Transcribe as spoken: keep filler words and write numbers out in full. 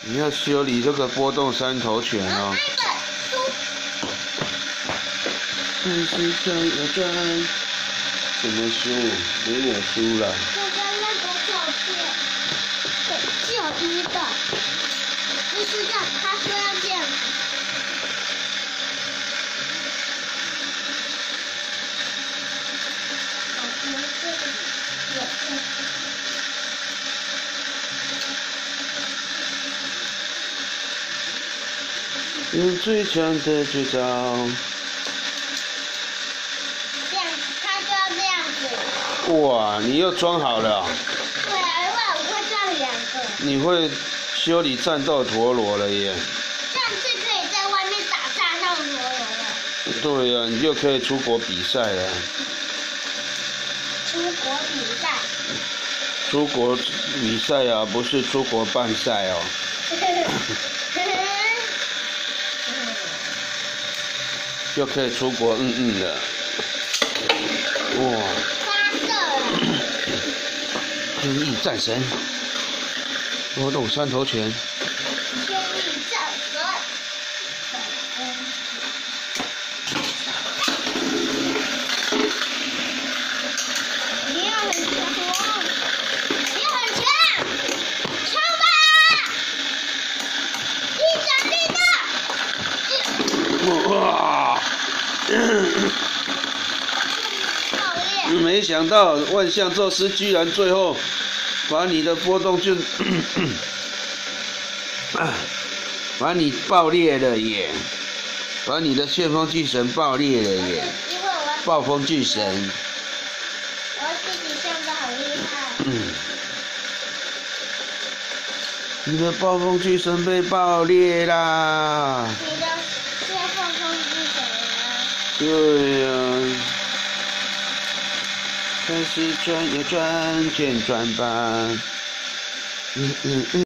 你要修理这个波动三头犬哦。但是转呀转，什么书？没有书了。 这个那个照片，对，是有一个，就是这样，他说要这样。 用最强的绝招。 这样，他就要这样子。 哇，你又装好了。 对，因为我会转两个。 你会修理战斗陀螺了耶！ 这样就可以在外面打战斗陀螺了。 对呀、啊，你就可以出国比赛了。 出国比赛。 出国比赛啊，不是出国办赛哦。就可以出国嗯嗯了。哇！ 发射了！ 天翼战神，波动三头犬。 天翼战神。你要很强，你很强，冲吧！一掌力道！ 哇！没想到万象宙斯居然最后把你的波动就把你爆裂了耶！把你的旋风巨神爆裂了耶！暴风巨神。 我自己唱的好厉害。 嗯。你的暴风巨神被爆裂啦！ 你的旋风巨神啊？ 对呀、啊。开始转呀转，旋转吧。嗯嗯嗯。